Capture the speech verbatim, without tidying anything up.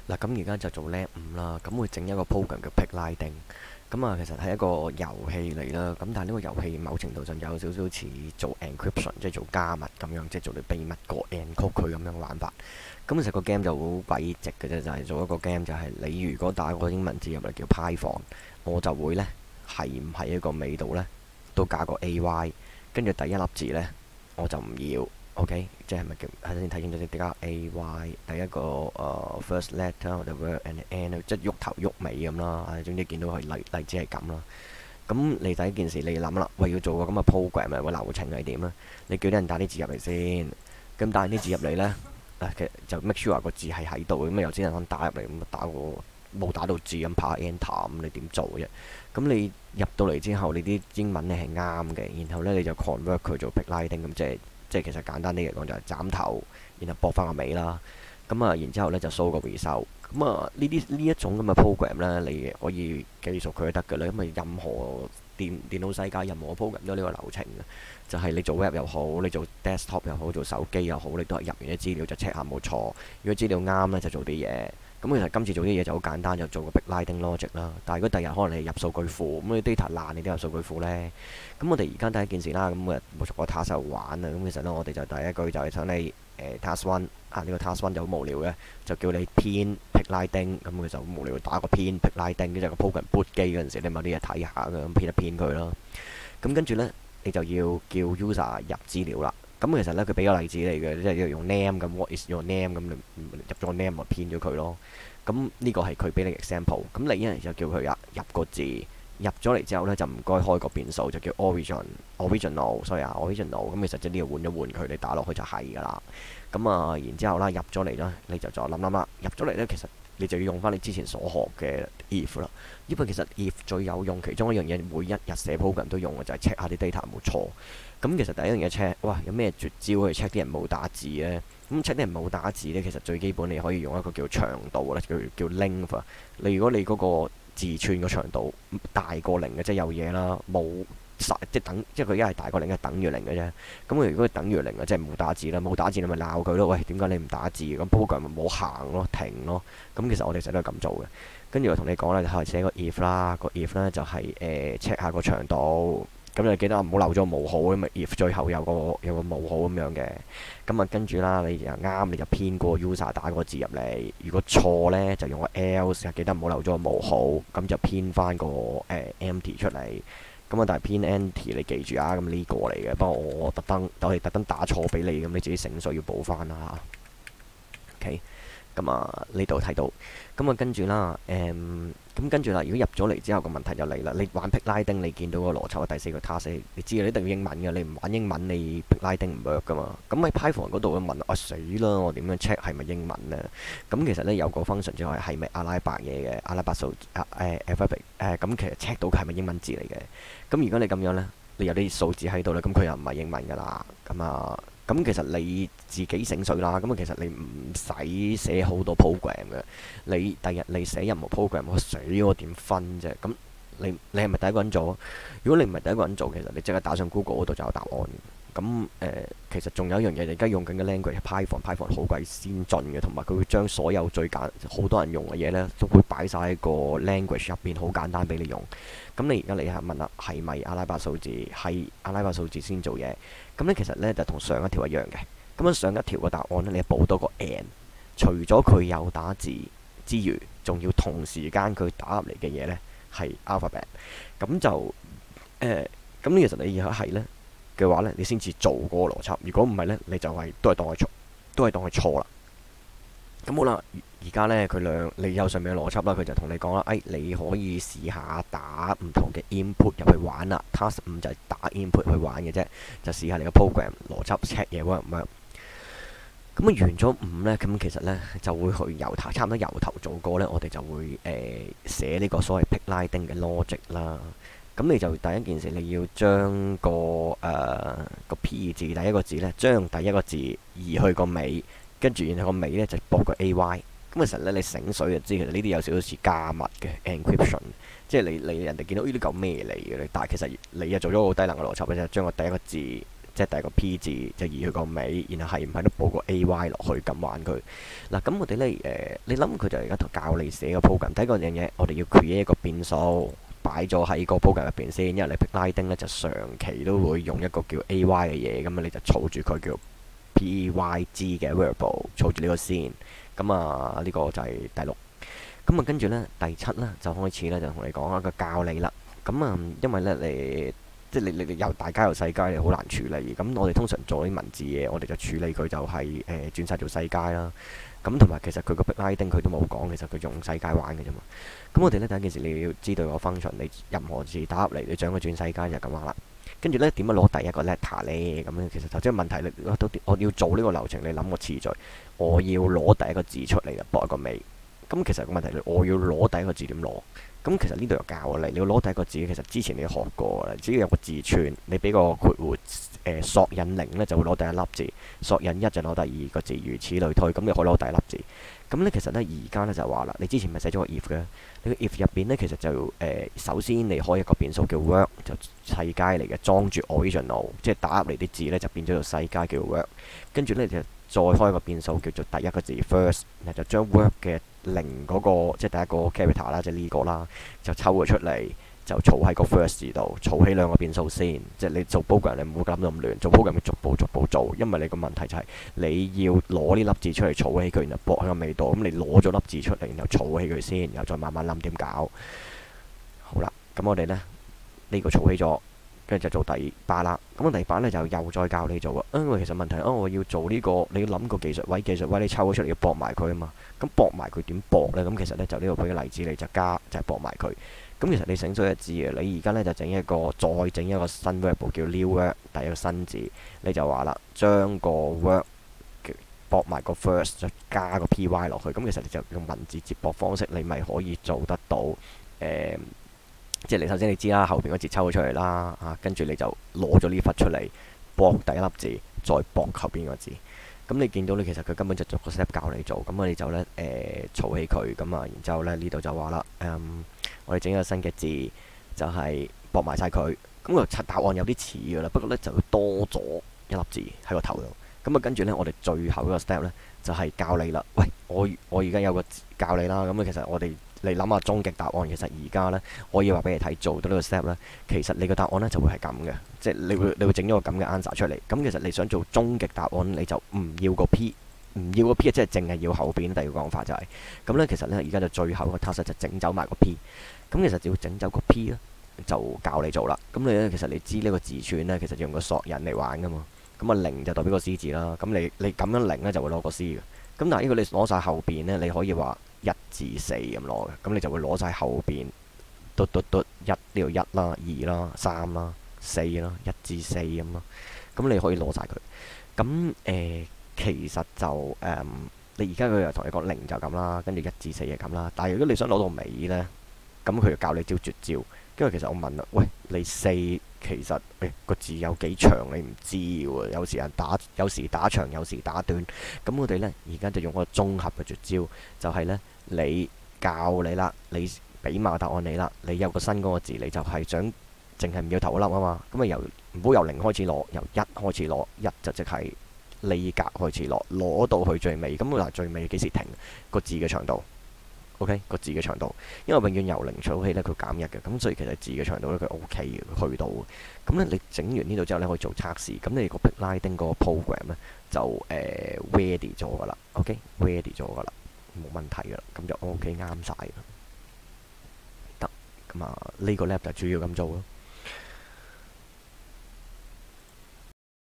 嗱，咁而家就做 Lab 五啦，咁會整一個 program 叫 Pickliding。咁啊，其實係一個遊戲嚟啦。咁但係呢個遊戲某程度上有少少似做 encryption，即係做加密咁樣，即係做啲秘密個 encrypt 佢咁樣玩法。咁其實個 game 就好鬼直嘅啫，就係、是、做一個 game，就係你如果打個英文字入嚟叫 Python，我就會呢係唔係一個尾度呢都加個 ay，跟住第一粒字呢我就唔要。OK，即係咪叫睇先睇清楚先？點解 A Y 第一個誒、uh, first letter 或者 word and end 即係喐頭喐尾咁啦。唉，總之見到佢例例子係咁啦。咁你第一件事你諗啦，喂，要做個咁嘅 program 咪個流程係點咧？你叫啲人打啲字入嚟先，咁打啲字入嚟呢，誒其實就 make sure 個字係喺度，咁有啲人可能打入嚟咁打個冇打到字咁拍 enter 咁，你點做嘅啫？咁你入到嚟之後，你啲英文咧係啱嘅，然後呢，你就 convert 佢做 Pickliding 咁即係。即係其實簡單啲嚟講就係斬頭，然後駁翻個尾啦。咁啊，然之後咧就 show 個 result。咁啊，呢啲呢一種咁嘅 program 咧，你可以記熟佢都得㗎啦。因為任何電電腦世界任何 program 都有呢個流程嘅，就係你做 web 又好，你做 desktop 又好，做手機又好，你都係入完啲資料就 check 下冇錯。如果資料啱咧，就做啲嘢。咁其實今次做啲嘢就好簡單，就做個 Pickliding logic 啦。但係如果第日可能你入數據庫，咁你 data 爛，你都入數據庫呢。咁我哋而家第一件事啦，咁誒冇逐個 task 喺度玩啊。咁其實呢，我哋就第一句就係想你誒、呃、task one 啊，呢、呢個 task one 就好無聊嘅，就叫你編 Pickliding。咁佢就好無聊，打個編 Pickliding，跟住個 program boot 機嗰陣時，你咪啲嘢睇下咁編一編佢咯。咁跟住呢，你就要叫 user 入資料啦。咁其實咧，佢俾個例子嚟嘅，即係要用 name 咁，what is your name 咁，你入咗個 name 咪編咗佢咯。咁呢個係佢俾你 example。咁你一係就叫佢入入個字，入咗嚟之後咧，就唔該開個變數，就叫 origin original，所以啊 original。咁其實即係呢度換一換佢，你打落去就係㗎啦。咁啊，然之後啦，入咗嚟啦，你就再諗諗啦。入咗嚟咧，其實你就要用翻你之前所學嘅 if 啦。因為其實 if 最有用，其中一樣嘢每一日寫 program 都用嘅就係 check 下啲 data 冇錯。咁其實第一樣嘢 check，哇，有咩絕招去 check 啲人冇打字呢？咁 check 啲人冇打字呢，其實最基本你可以用一個叫長度咧，叫叫 length。你如果你嗰個字串個長度大過零嘅，即係有嘢啦，冇實即係等，即係佢一係大過零，一係等於零嘅啫。咁佢如果等於零嘅，即係冇打字啦，冇打字你咪鬧佢咯。喂，點解你唔打字？咁 program 咪冇行咯，停咯。咁其實我哋成日都係咁做嘅。跟住我同你講咧，就係寫個 if 啦，個 if 咧就係誒 check 下個長度。咁你記得唔好漏咗冒號，因為 if 最後有個有個冒號咁樣嘅。咁啊跟住啦，你就啱你就編個 user 打個字入嚟。如果錯呢，就用個 else，記得唔好漏咗個冒號。咁就編翻個誒、呃、empty 出嚟。咁啊，但係編 empty 你記住啊，咁呢個嚟嘅。不過我特登我哋特登打錯俾你，咁你自己醒水要補翻啦嚇。OK。咁啊，呢度睇到，咁啊跟住啦，誒、嗯，咁跟住啦，如果入咗嚟之後個問題就嚟啦，你玩 Pickliding，你見到個邏輯第四個 task，你知你一定要英文嘅，你唔玩英文你 Pickliding 唔 work 噶嘛。咁喺 Python 嗰度問啊死啦，我點樣 check 係咪英文呢？咁其實呢，有個 function 就係係咪阿拉伯嘢嘅阿拉伯數啊誒 alphabet 誒，咁其實 check 到佢係咪英文字嚟嘅。咁如果你咁樣呢，你有啲數字喺度咧，咁佢又唔係英文噶啦，咁啊。咁其實你自己醒水啦，咁啊其實你唔使寫好多 program 嘅，你第日你寫任何 program，我死我點分啫？咁你你係咪第一個人做？如果你唔係第一個人做，其實你即刻打上 Google 嗰度就有答案。咁誒、呃，其實仲有一樣嘢，你而家用緊嘅 language 係 Python，Python 好鬼先進嘅，同埋佢會將所有最簡好多人用嘅嘢呢，都會擺晒喺個 language 入邊，好簡單俾你用。咁你而家你係問啦，係咪阿拉伯數字？係阿拉伯數字先做嘢。咁呢其實呢，就同上一條一樣嘅。咁樣上一條個答案呢，你補多個 and，除咗佢有打字之餘，仲要同時間佢打入嚟嘅嘢呢係 alphabet。咁就誒，咁、呃、其實你而家係呢嘅話呢，你先至做嗰個邏輯。如果唔係呢，你就係、是、都係當佢錯，都係當佢錯啦。咁好啦，而家呢，佢兩你有上面嘅邏輯啦，佢就同你講啦，誒、哎、你可以試下打唔同嘅 input 入去玩啦。task 五就係打 input 去玩嘅啫，就試下你個 program 邏輯 check 嘢 work 唔 work。咁啊完咗五呢，咁其實呢就會去由頭差唔多由頭做過呢，我哋就會誒、呃、寫呢個所謂 Pickliding 嘅 logic 啦。咁你就第一件事，你要將個誒、呃、個 P 字第一個字呢，將第一個字移去個尾，跟住然後個尾呢就駁個 ay。咁其實呢，你醒水就知，其實呢啲有少少似加密嘅 encryption，即係你你人哋見到呢啲嚿咩嚟嘅咧，但係其實你又做咗個好低能嘅邏輯嘅啫，將個第一個字即係第一個 P 字就移去個尾，然後係唔係都報個 A Y 落去咁玩佢。嗱，咁我哋呢，誒、呃，你諗佢就而家同教你寫個 program。第一個樣嘢，我哋要 create 一個變數擺咗喺個 program 入邊先，因為你 pick 拉丁呢，就長期都會用一個叫 A Y 嘅嘢，咁啊你就儲住佢叫 P Y G 嘅 variable，儲住呢個先。咁啊呢個就係第六。咁啊跟住呢，第七呢，就開始呢，就同你講一個教你啦。咁啊因為呢，你即係你你由大街由世界你好難處理。咁我哋通常做啲文字嘢，我哋就處理佢就係、是、誒、呃、轉晒做世界啦。咁同埋其實佢個 pick 拉丁佢都冇講，其實佢用世界玩嘅啫嘛。咁我哋呢，第一件事你要知道個 function，你任何字打入嚟，你將佢轉世界就咁話啦。跟住呢，點樣攞第一個 letter 呢？咁樣其實頭先問題你我都我要做呢個流程，你諗個次序，我要攞第一個字出嚟就駁一個尾。咁其實個問題，我要攞第一個字點攞？咁其實呢度又教你，你要攞第一個字，其實之前你學過啦。只要有個字串，你俾個括弧誒索引零呢，就會攞第一粒字；索引一就攞第二個字，如此類推。咁你可以攞第一粒字。咁呢，其實呢，而家呢就話啦，你之前咪寫咗個 if 嘅，你個 if 入邊呢，其實就誒、呃、首先你開一個變數叫 work，就世界嚟嘅，裝住 original，即係打入嚟啲字呢，就變咗做世界叫 work。跟住呢，就再開個變數叫做第一個字 first，然後就將 work 嘅零嗰個即係第一個 character 啦，即係呢個啦，就抽咗出嚟，就儲喺個 first 字度，儲起兩個變數先。即係你做 program 你唔好諗到咁亂，做 program 要逐步逐步做，因為你個問題就係你要攞呢粒字出嚟儲起佢，然後駁喺個尾度。咁你攞咗粒字出嚟，然後儲起佢先，然後再慢慢諗點搞。好啦，咁我哋呢，呢、呢個儲起咗。跟住就做第八啦，咁啊第八呢，就又再教你做啊，因為其實問題啊，我要做呢個，你要諗個技術位，技術位你抽咗出嚟要駁埋佢啊嘛，咁駁埋佢點駁呢？咁其實呢，就呢度俾個例子你就加就係駁埋佢，咁其實你醒水一知啊，你而家呢，就整一個再整一個新 variable 叫 new work，第一個新字你就話啦，將個 work 駁埋個 first 再加個 py 落去，咁其實你就用文字接駁方式，你咪可以做得到誒。呃即係你首先你知啦，後邊嗰字抽咗出嚟啦，啊，跟住你就攞咗呢忽出嚟，駁第一粒字，再駁後邊個字。咁你見到你其實佢根本就逐個 step 教你做，咁我哋就呢，誒、呃、儲起佢，咁啊，然之後咧呢度就話啦，嗯，我哋整一個新嘅字，就係駁埋晒佢。咁個答案有啲似㗎啦，不過呢就會多咗一粒字喺個頭度。咁啊跟住呢，我哋最後嗰個 step 呢，就係、是、教你啦。喂，我我而家有個字教你啦，咁啊其實我哋。你諗下終極答案，其實而家呢，我要話俾你睇，做到呢個 step 呢，其實你個答案呢就會係咁嘅，即係你會你會整咗個咁嘅 answer 出嚟。咁其實你想做終極答案，你就唔要個 P，唔要個 P，即係淨係要後邊。第二個講法就係、是、咁呢。其實呢，而家就最後個 task 就整走埋個 P。咁其實只要整走個 P 呢，就教你做啦。咁你呢，其實你知呢個字串呢，其實用個索引嚟玩噶嘛。咁啊零就代表個 C 字啦。咁你你咁樣零呢，就會攞個 C 嘅。咁但係呢個你攞晒後邊呢，你可以話一至四咁攞嘅，咁你就會攞晒後邊嘟嘟嘟一呢度一啦、二啦、三啦、四啦，一至四咁咯。咁你可以攞晒佢。咁誒、呃、其實就誒、呃、你而家佢又同你講零就咁啦，跟住一至四就咁啦。但係如果你想攞到尾呢，咁佢就教你招絕招。因為其實我問啦，喂，你四其實誒個字有幾長你唔知喎，有時人打有時打長有時打短，咁我哋呢，而家就用個綜合嘅絕招，就係呢：你教你啦，你俾埋答案你啦，你有個新嗰個字，你就係想淨係唔要頭嗰粒啊嘛，咁啊由唔好由零開始攞，由一開始攞，一就即係呢格開始攞，攞到去最尾，咁嗱最尾幾時停？個字嘅長度。O.K. 個字嘅長度，因為永遠由零儲起咧，佢減一嘅，咁所以其實字嘅長度咧佢 O.K. 嘅，佢去到嘅。咁咧你整完呢度之後咧可以做測試，咁你個 pick 拉丁嗰個 program 咧就誒、呃、ready 咗噶啦 ，O.K. ready 咗噶啦，冇問題噶啦，咁就 O.K. 啱晒啦。得，咁啊呢個 lab 就主要咁做咯。